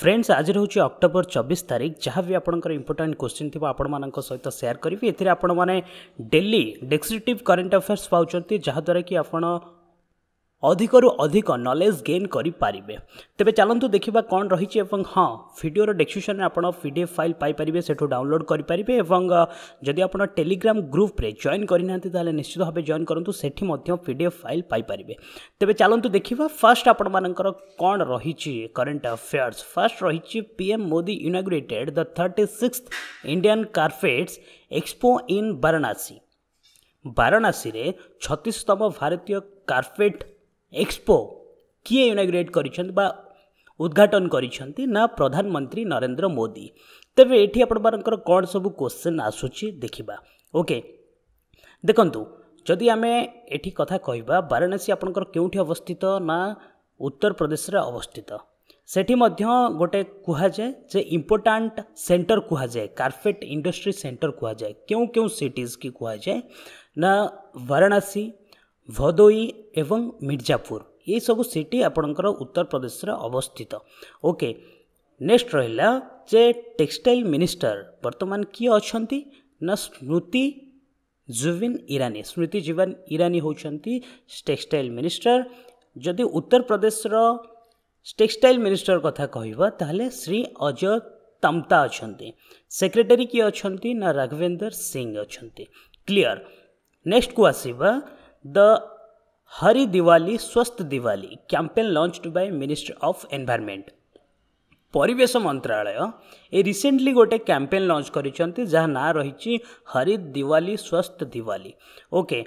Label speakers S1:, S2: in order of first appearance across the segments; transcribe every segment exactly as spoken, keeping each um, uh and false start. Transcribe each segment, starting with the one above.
S1: Friends आज रोचे October चौबीस तारीख जहाँ भी आपंकर इंपोर्टाट क्वेश्चन थी आपण मान सहित सेयार करी ए आपण मैंने डेली डेस्क्रिप्टिव करेन्ट अफेयर्स पाँच जहाँद्वारा कि आपण अधिक रु अधिक नॉलेज गेन करें। तेरे चलतु देखा कौन रही हाँ वीडियो डिस्क्रिप्शन में आपड़ पीडीएफ फाइल पाइपर से डाउनलोड करेंगे और जदि आप टेलीग्राम ग्रुप रे जॉइन करना निश्चित भाव जॉइन करूँ से पीडीएफ फाइल पाइपर। तेरे चलतु देखा फास्ट आपण मानकर कौन रही करेन्ट अफेयर्स। फास्ट रही PM Modi inaugurated the thirty sixth Indian carpets expo in Varanasi. Varanasi रे छत्तीसतम भारतीय कारपेट एक्सपो किए इनाग्रेट करिसेंत बा उद्घाटन करिसेंती ना प्रधानमंत्री नरेंद्र मोदी। तेबे एठी आपण मानकर कोन सब क्वेश्चन आसुची देखिबा। ओके देखंतु जदि आमे एठी कथा कहबा वाराणसी आपनकर केउठी अवस्थित ना उत्तर प्रदेश रे अवस्थित सेठी मध्य गोटे कुहा जाय जे इंपोर्टेंट सेंटर कुहा जाय कारपेट इंडस्ट्री सेंटर कुहा जाय। क्यों क्यों सिटीज की कुहा जाय ना वाराणसी भदोई एवं मिर्जापुर ये सब सिटी आपणकर उत्तर प्रदेश रे अवस्थित। ओके नेक्स्ट रहिला जे टेक्सटाइल मिनिस्टर वर्तमान किए अछंती ना स्मृति जुबिन ईरानी। स्मृति जुबिन ईरानी होचंती टेक्सटाइल मिनिस्टर। जदि उत्तर प्रदेश रो टेक्सटाइल मिनिस्टर कथा कहबा ताहले श्री अजय तमता अछंती। सेक्रेटरी किए अछंती ना राघवेंद्र सिंह अछंती। क्लियर। नेक्स्ट को आसीबा the Hari Diwali Swasth Diwali campaign launched by minister of environment. परिवेश मंत्रालय ए रिसेंटली गोटे कैंपेन लॉन्च करिसेंती जहाँ ना रही हरी दिवाली स्वस्थ दिवाली। ओके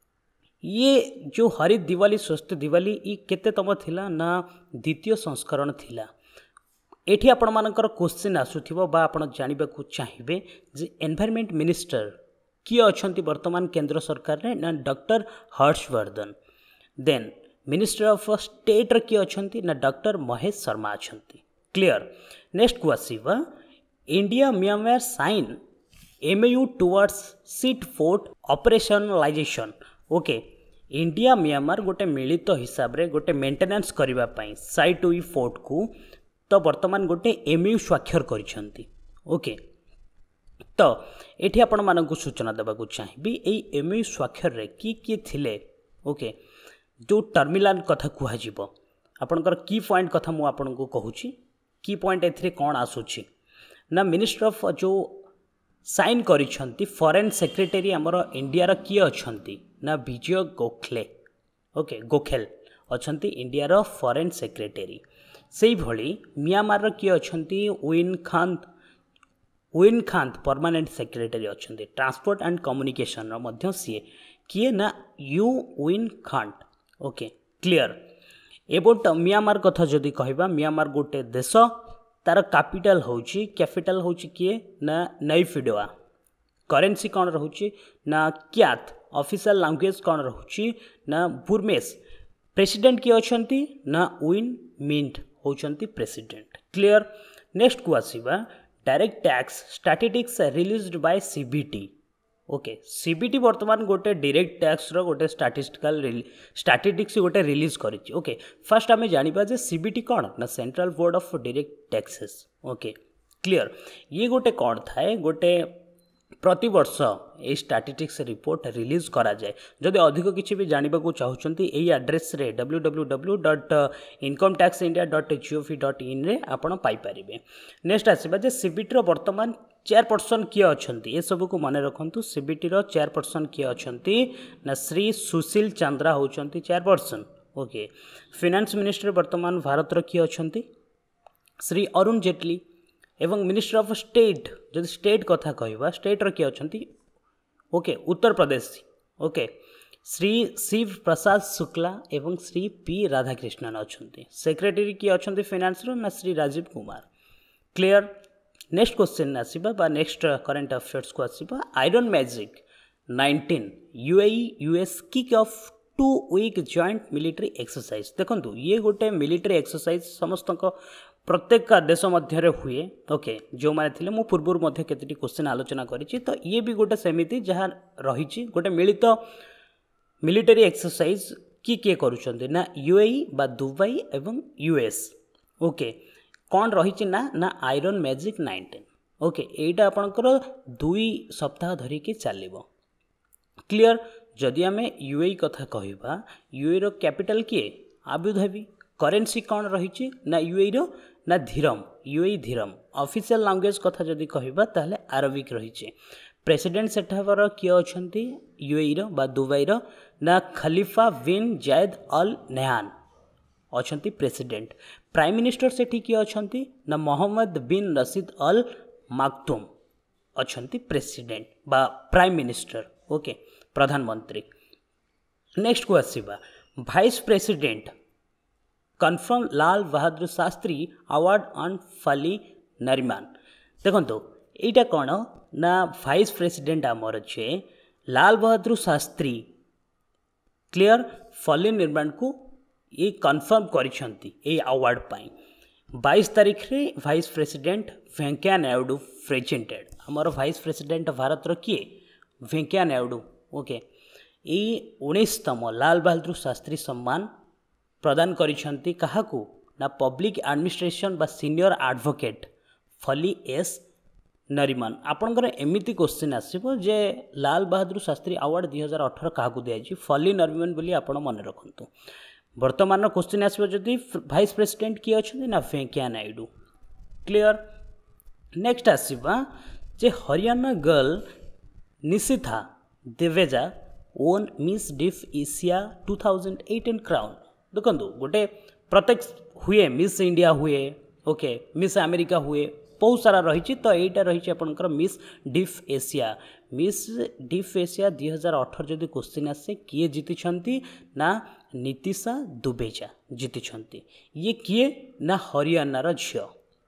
S1: ये जो हरी दिवाली स्वस्थ दिवाली ये केतेतम थिला ना द्वितीय संस्करण थिला। एठी आपण मानकर क्वेश्चन आसुथिबो बा आपण जानिबाकू चाहिबे जे एनवायरनमेंट मिनिस्टर किए अछंती वर्तमान केंद्र सरकार रे ना doctor Harshvardhan. Then minister of state रे किए अछंती ना डॉक्टर महेश शर्मा अछंती। क्लियर। नेक्स्ट को आसीबा India Myanmar sign MoU towards Sittwe port operationalisation. Okay India Myanmar गोटे मिलित हिसाब रे गोटे मेंटेनेंस करिबा पई साइट वी फोर्ट को तो वर्तमान गोटे एमओयू स्वाक्षर करिसंती। ओके तो एठी आपण मानकु सूचना देबाकू चाहिबी एई एमओयू स्वाक्षर रे की की थिले। ओके जो टर्मिनल कथा कुहा जिवो आपनकर की पॉइंट कथा मु आपनको कहूची की पॉइंट एथरे कोन आसुची ना मिनिस्टर ऑफ जो साइन करिसंती फॉरेन सेक्रेटरी हमर इंडिया रा की अछंती ना विजय गोखले। ओके गोखेल अछंती इंडिया रा फॉरेन सेक्रेटरी। सेही भली म्यांमार रा की अछंती Win Khan Win Khan permanent secretary अच्छा। ट्रांसपोर्ट एंड कम्युनिकेशन मध्य सीए किए ना U Win Khan. Okay clear. About Myanmar कथा जदि कहबा म्यांमार गोटे देश तार कैपिटल होची कैपिटल होची किए ना नैफिडोआ। करेंसी कौन रहुची ना क्यात। ऑफिशियल लैंग्वेज कौन रहुची ना बुर्मेस। प्रेसिडेंट किए अछंती ना विन मिंट होचंती प्रेसिडेंट। क्लियर। नेक्स्ट को आसीबा direct tax statistics released by CBDT. Okay CBDT वर्तमान गोटे डायरेक्ट टैक्स रो गोटे स्टैटिस्टिकल स्टैटिस्टिक्स गोटे रिलीज करिछि। ओके फर्स्ट आमे जानिबा जे सीबीटी कोन ना central board of direct taxes. Okay clear. ये गोटे कोन थाए गोटे प्रति वर्ष ए स्टैटिस्टिक्स रिपोर्ट रिलीज करा जाए। जदि अधिक किछि भी जानिबा को चाहुचंती एई एड्रेस रे W W W dot income tax India dot gov dot in रे आपण पाई परिबे। नेक्स्ट आसीबा जे सीबीटी रो वर्तमान चेयरपर्सन किए अछंती ए सब को माने रखंतु। सीबीटी रो चेयरपर्सन किए अछंती ना श्री सुशील चंद्रा होचंती चेयरपर्सन। ओके फाइनेंस मिनिस्टर वर्तमान भारत रो किए अछंती श्री अरुण जेटली एवं मिनिस्टर ऑफ स्टेट जब स्टेट कथा कहबा स्टेट रो किए अछंती। ओके उत्तर प्रदेश। ओके श्री शिव प्रसाद शुक्ला एवं श्री पी राधाकृष्णन अछंती। सेक्रेटरी किए अछंती फाइनेंस रो ना Shri Rajiv Kumar. Clear. Next question आसीबा बा नेक्स्ट करेंट अफेयर्स को आसीबा iron magic nineteen UAE US kick off two week joint military exercise. देखंतु ये गोटे मिलिट्री एक्सरसाइज समस्त प्रत्येक देश मध्य हुए। ओके जो माने थिले मु पूर्व मध्य केतटी क्वेश्चन आलोचना करिछि तो ये भी गोटे सेमिति जहाँ रही गोटे मिलित मिलिटरी एक्सरसाइज की किए करुछंती ना यूएई बा दुबई एवं यूएस। ओके कौन रही ना ना आयरन मैजिक नाइंटीन ओके एटा आपणकर दुई सप्ताह धरिकी चलो क्लियर। जदि आम यूए कथा कहवा यूए रो कैपिटल किए आबुधाबी करेन्सी कौन रही ना यूए रो ना dirham UAE dirham official language कथा जदि कहवा ताहले अरबिक रही प्रेसिडेंट सेठावर किए अच्छा यूए रो बा दुबई रो ना खलीफा बिन जायद अल नहान अच्छा प्रेसिडेंट। प्राइम मिनिस्टर सेठी किए अच्छा ना मोहम्मद बिन रशीद अल माकतूम अच्छा प्रेसिडेंट बा प्राइम मिनिस्टर ओके प्रधानमंत्री। नेक्स्ट को आसीबा vice president confer Lal Bahadur Shastri award on Fali Nariman. देखो यहाँ कौन ना वाइस प्रेसिडेंट आमर अच्छे लाल बहादुर शास्त्री क्लियर फली निर्माण को ये कन्फर्म कर अवार्ड पाई बाईस तारीख रे vice president Venkaiah Naidu presented आमर वाइस प्रेसिडेंट भारत रो किए वेंकैया नायडू ओके ये उन्नीसतम लाल बहादुर शास्त्री सम्मान प्रदान करिसेंती काहाकू ना पब्लिक एडमिनिस्ट्रेशन बा senior advocate Fali S Nariman. आपनकर एमिति क्वेश्चन आसीबो जे लाल बहादुर शास्त्री अवार्ड दुई हजार अठर काहाकू दिया फली नरीमान बोली आपण मन रखंतु। वर्तमान क्वेश्चन आसीबो जदि वाइस प्रेसिडेंट किए अच्छा ना वेंकैया नायडू क्लियर। नेक्स्ट आसीबा जे Haryana girl Nishtha Dudeja won Miss Deaf Asia two thousand eighteen crown. देखो गोटे प्रत्येक हुए मिस इंडिया हुए ओके मिस अमेरिका हुए बहुत सारा रही तो यहीटा रही आपंकर Miss Deaf Asia Miss Deaf Asia दुई हजार अठर जदि क्वेश्चन आसे किए जीति ना नीतिशा दुबेजा जीति ये किए ना हरियाणार झील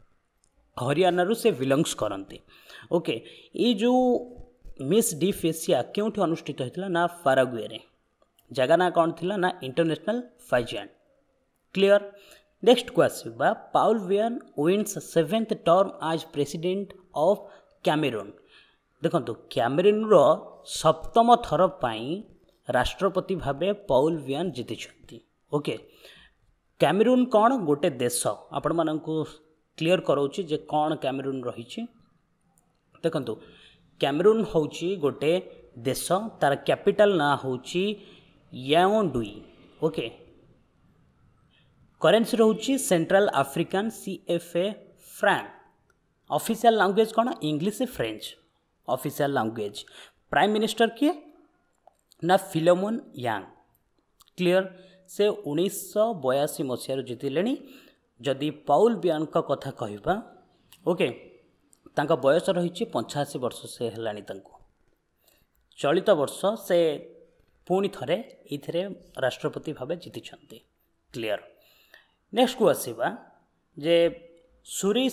S1: हरियाणा से बिलंग्स करते ओके ये जो मिस डिफ एशिया क्योंठि अनुष्ठित होता ना पाराग्वे जगह ना कौन थी ना इंटरनेशनल फाइजेंट क्लियर। नेक्स्ट को आसवा Paul Biya wins seventh term as president of Cameroon. देखो कैमेरून रो सप्तम थर पाई राष्ट्रपति भावे पाउल बियन जीति ओके। कैमेरून कौन गोटे देश आपण मानकु क्लियर कराऊँ जे कौन कैमेरून रही देखो कैमेरून होची गोटे देश तार कैपिटल ना होची याओंडुई ओके करेन्सी रोची central African C F A franc official language कौन English French official language. Prime minister किए ना फिलोमोन यांग क्लियर से उन्नीस बयासी मसीह जीतिले। जदि पाउल बियन का कथा कहवा ओके तांका बयस रही पंचाशी वर्ष से हेलानी तांको चलित वर्ष से पुणी थरे इथिरे राष्ट्रपति भावे जीति क्लियर। नेक्स्ट को आसवा जे Suresh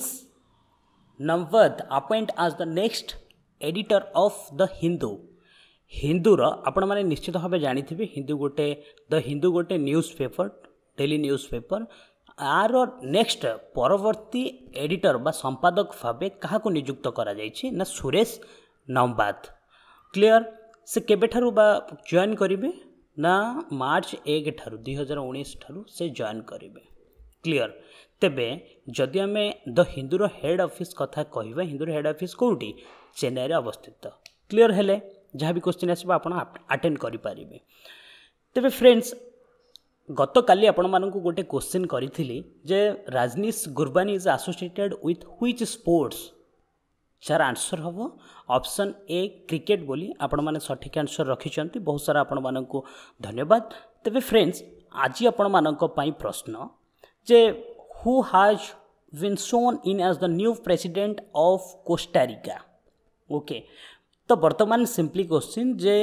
S1: Nambath appoint as the next editor of the Hindu हिंदूर आपण मैंने निश्चित भाव जानी हिंदू गोटे द हिंदू गोटे news paper daily news paper आर नेक्स्ट परवर्ती एडिटर बा संपादक भावे क्या नियुक्त करा जायछि ना सुरेश नवबाद क्लियर से केबे ठारू बा जॉइन करिवे ना मार्च एक ठारू दुई हजार उन्नीस ठारू से जॉइन करिवे क्लियर। तेबे जदि आम द हिंदूर हेड ऑफिस कथा कहवा हिंदूर हेड ऑफिस कोठी चेन्नई रे अवस्थित क्लियर हेले जहाँ भी क्वेश्चन आसो आप अटेंड करें। तेबे फ्रेंड्स गत काली आपण मानकु गोटे क्वेश्चन करी जे Rajneesh Gurbani is associated with which sports जार आंसर हम ऑप्शन ए क्रिकेट बोली आपण माने सठिक आंसर रखिंट बहुत सारा आपण मानकु धन्यवाद। तेबे फ्रेंड्स आज आपण मानक पई प्रश्न जे who has been sworn in as the new president of Costa Rica okay तो वर्तमान सिंपली क्वेश्चन जे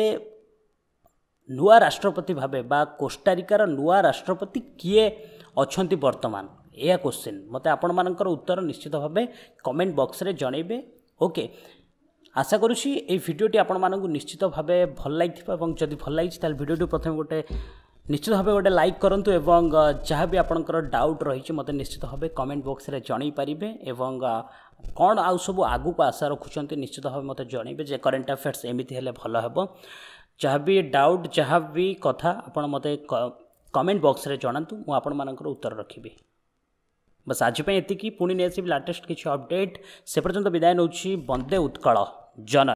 S1: नुआ राष्ट्रपति भावे बा कोस्टारिकार नुआ राष्ट्रपति किए अच्छी वर्तमान यह क्वेश्चन मते आपण मानकर उत्तर निश्चित भावे कमेंट बॉक्स रे जनइबे ओके। आशा करुँची ये भिडियोटी आपण मानक निश्चित भावे भल लगी जदि भल लगी ताल भिडियोटी प्रथम गोटे निश्चित भाव गोटे लाइक करूँ एवं जहाँ भी आपंकर डाउट रही मत निश्चित भाव कमेंट बॉक्स रे जन पारे एवं कौन आउ सब आगू को आशा रखुंट निश्चित भाव मत जनइबे जे करेन्ट अफेयर्स एमती हेले भल हेबो जहाँ भी डाउट जहाँ भी कथा आपण मते कमेंट बॉक्स रे जनातु मु आपण मानकर उत्तर रखिबी। बस आज एतिकी पुणी नहीं आसबि लाटेस्ट किसी अपडेट से पर्यंत विदाय नौ। वंदे उत्कल जन।